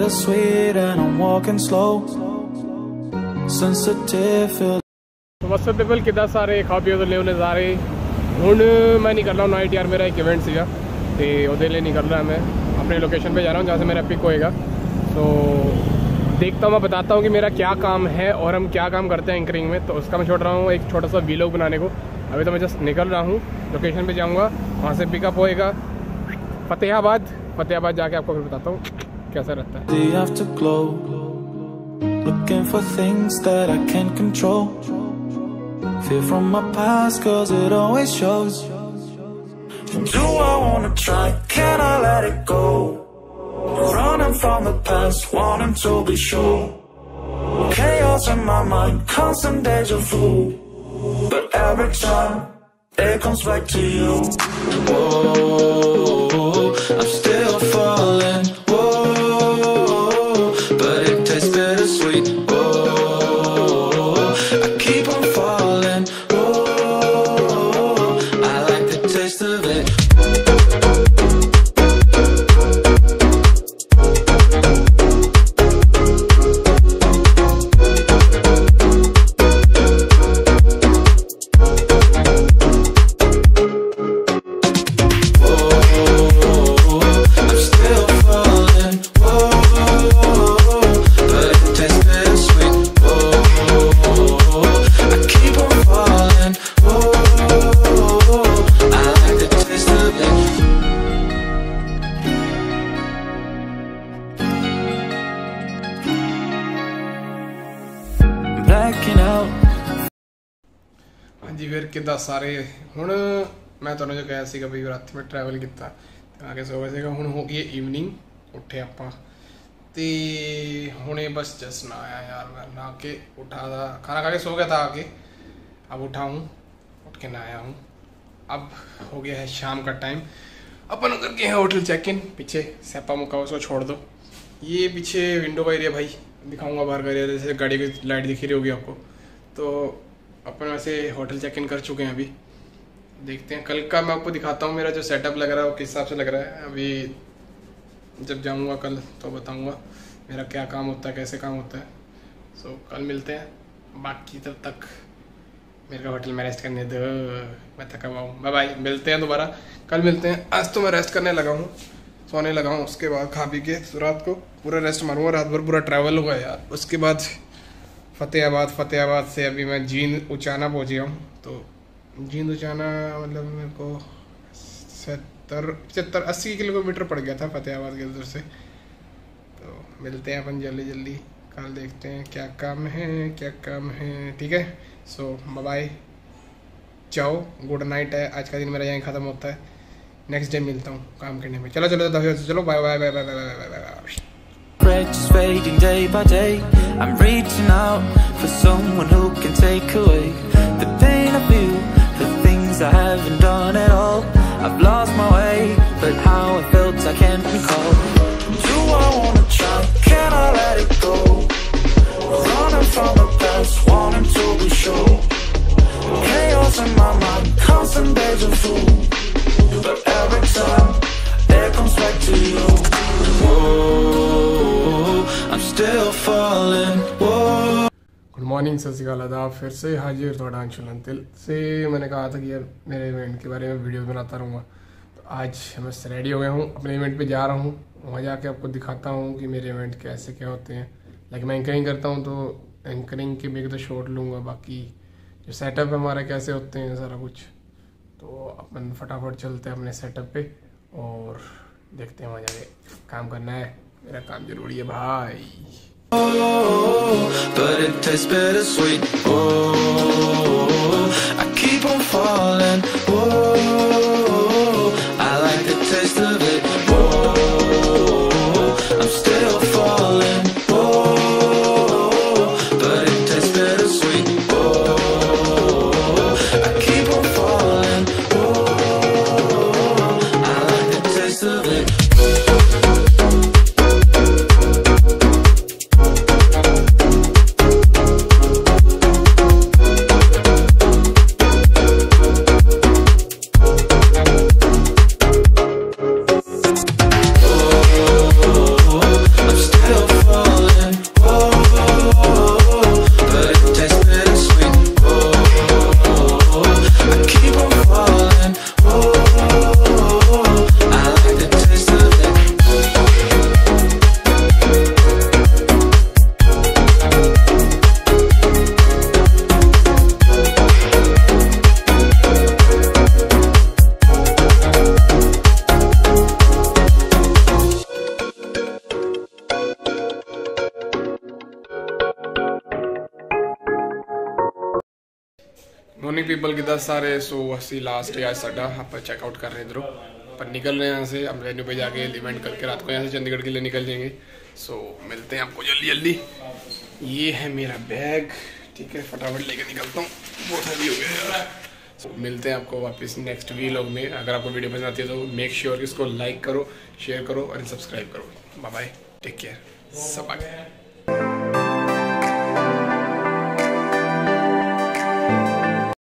bittersweet and I'm walking slow. Sensitive feel. What's up people, कितना सारे खा P तो ले जा रहे हूँ। मैं निकल रहा हूँ नाइट यार, मेरा एक इवेंट सीगा तो वो लिए निकल रहा है। मैं अपने लोकेशन पे जा रहा हूँ जहाँ से मेरा पिक होएगा। तो देखता हूँ, मैं बताता हूँ कि मेरा क्या काम है और हम क्या काम करते हैं एंकरिंग में। तो उसका मैं छोड़ रहा हूँ एक छोटा सा वीलॉग बनाने को। अभी तो मैं जस्ट निकल रहा हूँ, लोकेशन पे जाऊँगा, वहाँ से पिकअप होएगा फतेहाबाद जाके आपको फिर बताता हूँ कैसा रहता है। The afterglow, looking for things that I can't control. Fear from my past cause it always shows. Do I wanna try? Can I let it go? Running from the past, wanting to be sure. Chaos in my mind, constant deja vu. But every time, it comes back to you. Whoa, I'm still falling. Whoa, but it tastes bittersweet. Whoa, I keep on falling. Whoa, I like the taste of it. हाँ जी, फिर किदा सारे हुण मैं तुहानूं जो कहा सीगा भी रात में ट्रैवल किया आके सो गए। हुण हो गई इवनिंग, उठे आपां ते हुणे बस जस्ट ना आया यार। मैं नहा के उठा था, खाना खा के सो गया था आके, अब उठा हूँ, उठ के नहाया हूँ। अब हो गया है शाम का टाइम। अपन उधर गए हैं होटल चेक इन। पीछे सैपा मुका उसको छोड़ दो, ये पीछे विंडो का एरिया भाई दिखाऊंगा बाहर का एरिया, जैसे गाड़ी की लाइट दिख रही होगी आपको। तो अपन वैसे होटल चेक इन कर चुके हैं। अभी देखते हैं कल का मैं आपको दिखाता हूँ मेरा जो सेटअप लग रहा है वो किस हिसाब से लग रहा है। अभी जब जाऊँगा कल तो बताऊँगा मेरा क्या काम होता है, कैसे काम होता है। सो कल मिलते हैं। बाकी तब तक मेरे को होटल में रेस्ट करने दो, मैं थका हुआ हूँ। बाय, मिलते हैं दोबारा, कल मिलते हैं। आज तो मैं रेस्ट करने लगा हूँ, सोने लगा हूँ। उसके बाद खा पी के रात को पूरा रेस्ट मारूंगा। रात भर पूरा ट्रैवल होगा यार। उसके बाद फतेहाबाद से अभी मैं जींद उचाना पहुँच गया हूँ। तो जींद उचाना मतलब मेरे को 70-80 किलोमीटर पड़ गया था फतेहाबाद के उधर से। तो मिलते हैं अपन जल्दी कल, देखते हैं क्या काम है। ठीक है, सो बाय, जाओ, गुड नाइट है। आज का दिन मेरा यहीं ख़त्म होता है, नेक्स्ट डे मिलता हूँ काम करने में। चलो bye. Just fading day by day. I'm reaching out for someone who can take away the pain I feel, the things I haven't done at all. I've lost my way, but how I felt I can't recall. Do I wanna try? Can I let it go? Running from the past, wanting to be sure. Chaos in my mind, constant deja vu. But every time, it comes back to you. Whoa, I'm still falling. Whoa. Good morning, Sat Sri अकाल, आदाब। फिर से हाजिर थोड़ा अंशुल अंतिल से। मैंने कहा था कि यार मेरे इवेंट के बारे में वीडियो बनाता रहूँगा। तो आज मैं रेडी हो गया हूँ, अपने इवेंट पे जा रहा हूँ। वहाँ जाके आपको दिखाता हूँ कि मेरे इवेंट कैसे क्या होते हैं। लाइक मैं एंकरिंग करता हूँ तो एंकरिंग के भी तो शॉट लूँगा। बाकी जो सेटअप है हमारा कैसे होते हैं सारा कुछ। तो अपन फटाफट चलते हैं अपने सेटअप पे और देखते हैं वहाँ जाके काम करना है। मेरा काम जरूरी है भाई। But it tastes bittersweet. Oh, I keep on falling. Oh, I like the taste of it. Oh, I'm still falling. Oh, but it tastes bittersweet. Oh, I keep on falling. Oh, I like the taste of it. People किदा सारे। So असी last है साडा, आप checkout कर रहे हैं इधरों पर निकल रहे हैं यहाँ से। हम वेन्यू पे जाके इवेंट करके रात को यहाँ से चंडीगढ़ के लिए निकल जाएंगे। सो मिलते हैं आपको जल्दी जल्दी। ये है मेरा बैग, ठीक है, फटाफट लेके निकलता हूँ, बहुत हैवी हो गया यार। सो मिलते हैं आपको वापस नेक्स्ट व्लॉग में। अगर आपको वीडियो पसंद आती है तो मेक श्योर कि इसको लाइक करो, शेयर करो और सब्सक्राइब करो। बाय बाय, टेक केयर, सब आ गया।